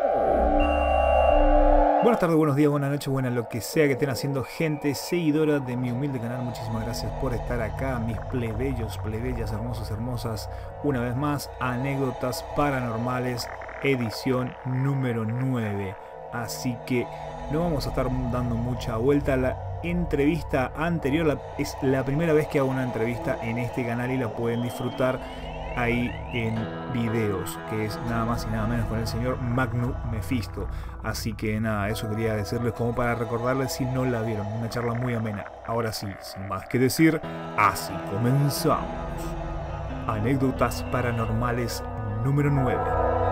Buenas tardes, buenos días, buenas noches, buenas lo que sea que estén haciendo, gente seguidora de mi humilde canal. Muchísimas gracias por estar acá, mis plebeyos, plebeyas, hermosos, hermosas. Una vez más, Anécdotas Paranormales, edición número 9. Así que no vamos a estar dando mucha vuelta. La entrevista anterior es la primera vez que hago una entrevista en este canal y la pueden disfrutar ahí en videos, que es nada más y nada menos con el señor Magnum Mephisto. Así que nada, eso quería decirles como para recordarles si no la vieron. Una charla muy amena. Ahora sí, sin más que decir, así comenzamos. Anécdotas Paranormales número 9.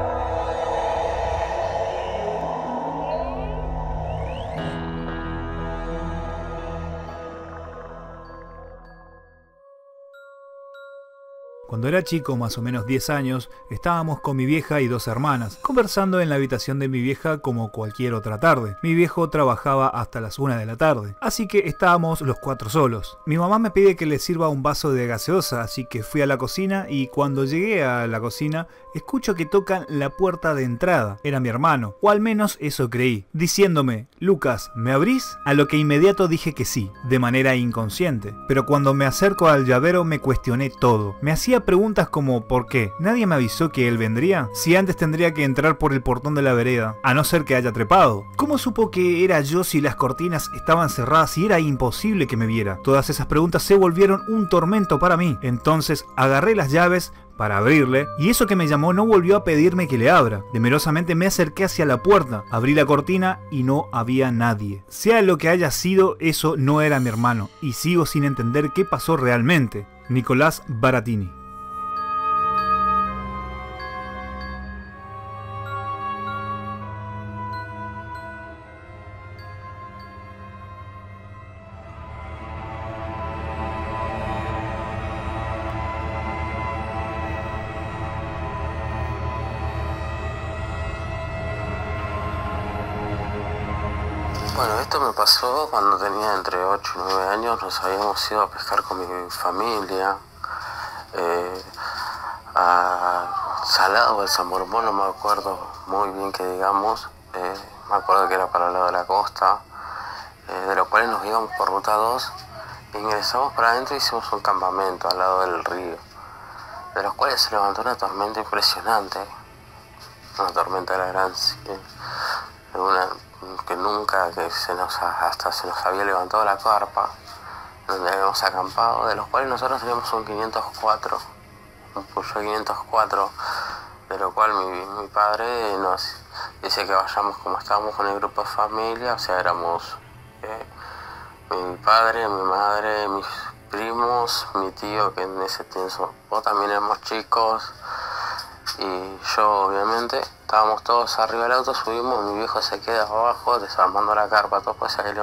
Cuando era chico, más o menos 10 años, estábamos con mi vieja y dos hermanas, conversando en la habitación de mi vieja como cualquier otra tarde. Mi viejo trabajaba hasta las 1 de la tarde, así que estábamos los cuatro solos. Mi mamá me pide que le sirva un vaso de gaseosa, así que fui a la cocina y cuando llegué a la cocina, escucho que tocan la puerta de entrada. Era mi hermano, o al menos eso creí, diciéndome: Lucas, ¿me abrís? A lo que inmediato dije que sí, de manera inconsciente. Pero cuando me acerco al llavero me cuestioné todo. Me hacía preguntas como ¿por qué? ¿Nadie me avisó que él vendría? Si antes tendría que entrar por el portón de la vereda, a no ser que haya trepado. ¿Cómo supo que era yo si las cortinas estaban cerradas y era imposible que me viera? Todas esas preguntas se volvieron un tormento para mí. Entonces agarré las llaves para abrirle, y eso que me llamó no volvió a pedirme que le abra. Temerosamente me acerqué hacia la puerta, abrí la cortina y no había nadie. Sea lo que haya sido, eso no era mi hermano, y sigo sin entender qué pasó realmente. Nicolás Baratini. Bueno, esto me pasó cuando tenía entre 8 y 9 años. Nos habíamos ido a pescar con mi familia a Salado o el San Boromón, no me acuerdo muy bien que digamos. Me acuerdo que era para el lado de la costa, de los cuales nos íbamos por ruta 2. Ingresamos para adentro y hicimos un campamento al lado del río, de los cuales se levantó una tormenta impresionante, una tormenta de la gran, una que nunca, que hasta se nos había levantado la carpa donde habíamos acampado, de los cuales nosotros teníamos un 504, un Peugeot 504, de lo cual mi padre nos dice que vayamos, como estábamos con el grupo de familia, o sea, éramos mi padre, mi madre, mis primos, mi tío, que en ese tiempo también éramos chicos, y yo obviamente. Estábamos todos arriba del auto, subimos, mi viejo se queda abajo desarmando la carpa, todo pues ahí, de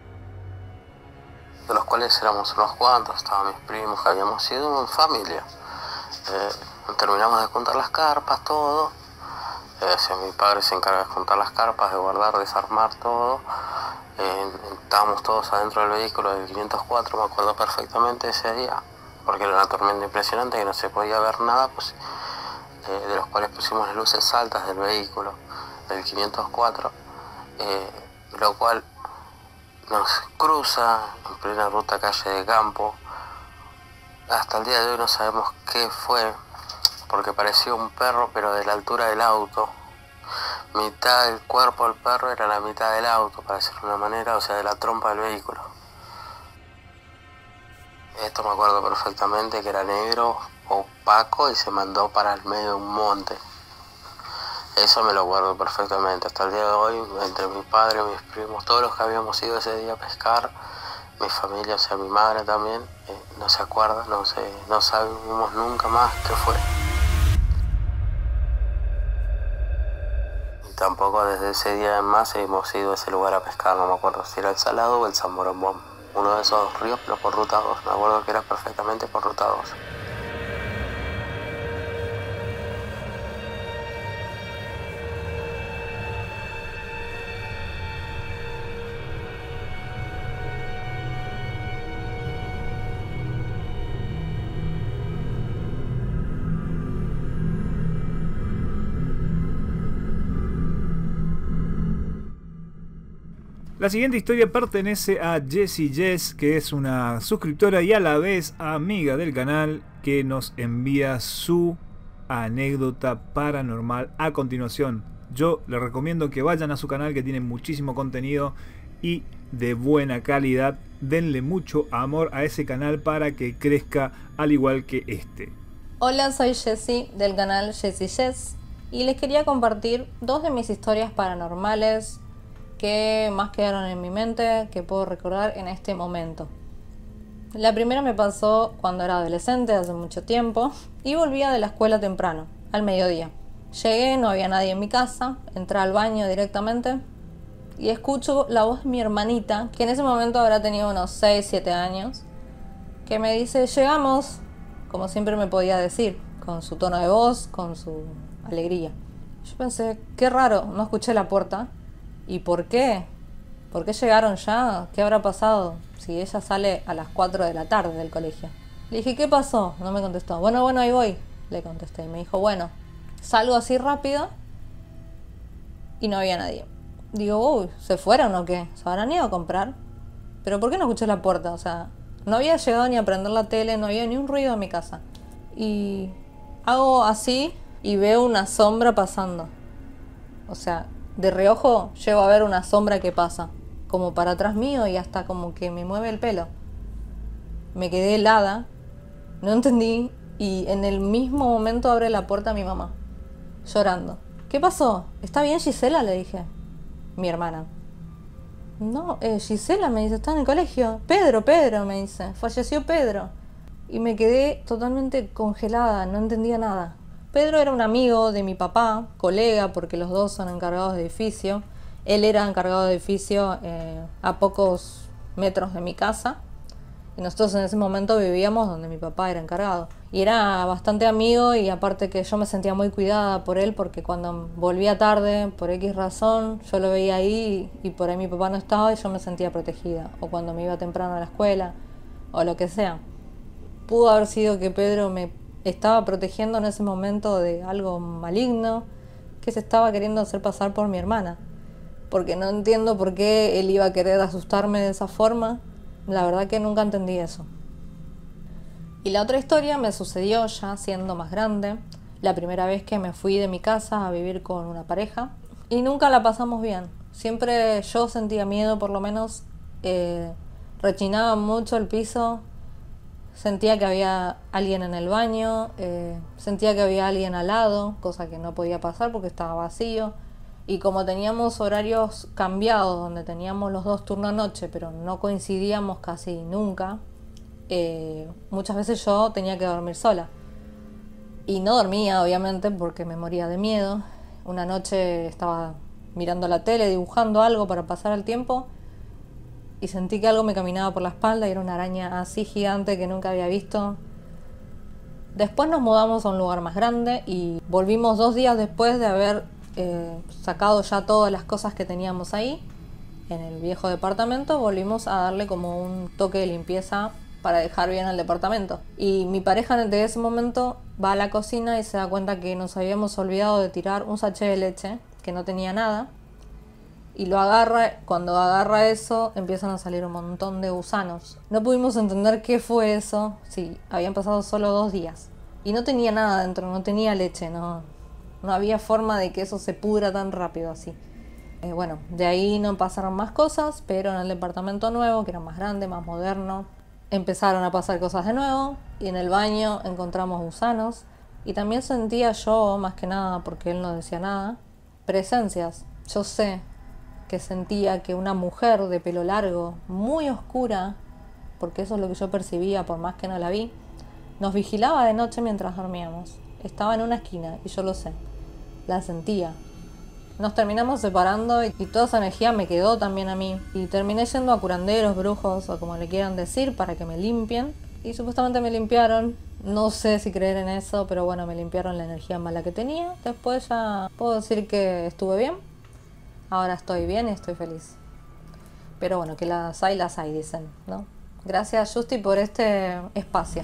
los cuales éramos unos cuantos, estaban mis primos, que habíamos sido en familia. Terminamos de juntar las carpas, todo. Mi padre se encarga de juntar las carpas, de guardar, desarmar todo. Estábamos todos adentro del vehículo del 504, me acuerdo perfectamente ese día, porque era una tormenta impresionante que no se podía ver nada, pues, de los cuales pusimos las luces altas del vehículo del 504, lo cual nos cruza en plena ruta calle de campo. Hasta el día de hoy no sabemos qué fue, porque parecía un perro, pero de la altura del auto. Mitad del cuerpo del perro era la mitad del auto, para decirlo de una manera, o sea, de la trompa del vehículo. Esto me acuerdo perfectamente, que era negro, opaco, y se mandó para el medio de un monte. Eso me lo acuerdo perfectamente. Hasta el día de hoy, entre mi padre, mis primos, todos los que habíamos ido ese día a pescar, mi familia, o sea, mi madre también, no se acuerda, no sabemos nunca más qué fue. Y tampoco desde ese día en más hemos ido a ese lugar a pescar, no me acuerdo si era el Salado o el San Boromón. Uno de esos ríos, pero por ruta 2. Me acuerdo que era perfectamente por ruta 2. La siguiente historia pertenece a Jessie Jess, que es una suscriptora y a la vez amiga del canal, que nos envía su anécdota paranormal a continuación. Yo les recomiendo que vayan a su canal, que tiene muchísimo contenido y de buena calidad. Denle mucho amor a ese canal para que crezca al igual que este. Hola, soy Jessie del canal Jessie Jess y les quería compartir dos de mis historias paranormales que más quedaron en mi mente, que puedo recordar en este momento. La primera me pasó cuando era adolescente, hace mucho tiempo, y volvía de la escuela temprano, al mediodía. Llegué, no había nadie en mi casa, entré al baño directamente y escucho la voz de mi hermanita, que en ese momento habrá tenido unos 6-7 años, que me dice: llegamos, como siempre me podía decir, con su tono de voz, con su alegría. Yo pensé, qué raro, no escuché la puerta. ¿Y por qué? ¿Por qué llegaron ya? ¿Qué habrá pasado? Si ella sale a las 4 de la tarde del colegio. Le dije, ¿qué pasó? No me contestó. Bueno, ahí voy, le contesté. Y me dijo, bueno, salgo así rápido. Y no había nadie. Digo, uy, ¿se fueron o qué? ¿Se habrán ido a comprar? ¿Pero por qué no escuché la puerta? O sea, no había llegado ni a prender la tele, no había ni un ruido en mi casa. Y hago así y veo una sombra pasando. O sea, de reojo llego a ver una sombra que pasa, como para atrás mío, y hasta como que me mueve el pelo. Me quedé helada, no entendí, y en el mismo momento abre la puerta a mi mamá, llorando. ¿Qué pasó? ¿Está bien Gisela?, le dije. Mi hermana. No, Gisela, me dice, está en el colegio. Pedro, me dice, falleció Pedro. Y me quedé totalmente congelada, no entendía nada. Pedro era un amigo de mi papá, colega, porque los dos son encargados de edificio. Él era encargado de edificio a pocos metros de mi casa. Y nosotros en ese momento vivíamos donde mi papá era encargado. Y era bastante amigo, y aparte que yo me sentía muy cuidada por él, porque cuando volvía tarde, por X razón, yo lo veía ahí y por ahí mi papá no estaba y yo me sentía protegida. O cuando me iba temprano a la escuela, o lo que sea. Pudo haber sido que Pedro me estaba protegiendo en ese momento de algo maligno que se estaba queriendo hacer pasar por mi hermana, porque no entiendo por qué él iba a querer asustarme de esa forma. La verdad que nunca entendí eso. Y la otra historia me sucedió ya siendo más grande, la primera vez que me fui de mi casa a vivir con una pareja, y nunca la pasamos bien. Siempre yo sentía miedo, por lo menos rechinaba mucho el piso. Sentía que había alguien en el baño, sentía que había alguien al lado, cosa que no podía pasar porque estaba vacío. Y como teníamos horarios cambiados, donde teníamos los dos turnos noche, pero no coincidíamos casi nunca, muchas veces yo tenía que dormir sola. Y no dormía, obviamente, porque me moría de miedo. Una noche estaba mirando la tele, dibujando algo para pasar el tiempo, y sentí que algo me caminaba por la espalda, y era una araña así gigante que nunca había visto. Después nos mudamos a un lugar más grande y volvimos 2 días después de haber sacado ya todas las cosas que teníamos ahí. En el viejo departamento volvimos a darle como un toque de limpieza para dejar bien el departamento. Y mi pareja desde ese momento va a la cocina y se da cuenta que nos habíamos olvidado de tirar un sachet de leche, que no tenía nada. Y lo agarra, cuando agarra eso empiezan a salir un montón de gusanos. No pudimos entender qué fue eso, sí, habían pasado solo 2 días. Y no tenía nada dentro, no tenía leche, no había forma de que eso se pudra tan rápido así. Bueno, de ahí no pasaron más cosas, pero en el departamento nuevo, que era más grande, más moderno, empezaron a pasar cosas de nuevo. Y en el baño encontramos gusanos. Y también sentía yo, más que nada, porque él no decía nada, presencias. Yo sé que sentía que una mujer de pelo largo, muy oscura, porque eso es lo que yo percibía por más que no la vi, nos vigilaba de noche mientras dormíamos. Estaba en una esquina y yo lo sé, la sentía. Nos terminamos separando y toda esa energía me quedó también a mí. Y terminé yendo a curanderos, brujos o como le quieran decir, para que me limpien. Y supuestamente me limpiaron. No sé si creer en eso, pero bueno, me limpiaron la energía mala que tenía. Después ya puedo decir que estuve bien. Ahora estoy bien y estoy feliz. Pero bueno, que las hay, dicen, ¿no? Gracias, Justi, por este espacio.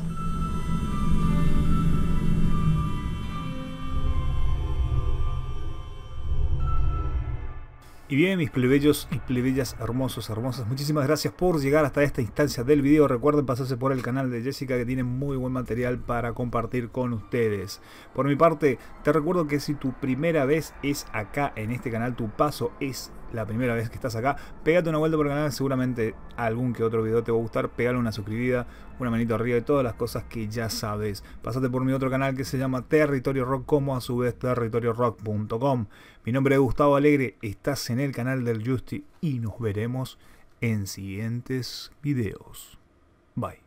Y bien, mis plebeyos y plebeyas hermosos, hermosas, muchísimas gracias por llegar hasta esta instancia del video. Recuerden pasarse por el canal de Jessica, que tiene muy buen material para compartir con ustedes. Por mi parte, te recuerdo que si tu primera vez es acá en este canal, tu paso es la primera vez que estás acá, pégate una vuelta por el canal, seguramente algún que otro video te va a gustar. Pégale una suscribida, una manito arriba y todas las cosas que ya sabes. Pásate por mi otro canal que se llama Territorio Rock, como a su vez territoriorock.com. Mi nombre es Gustavo Alegre, estás en el canal del Justi y nos veremos en siguientes videos. Bye.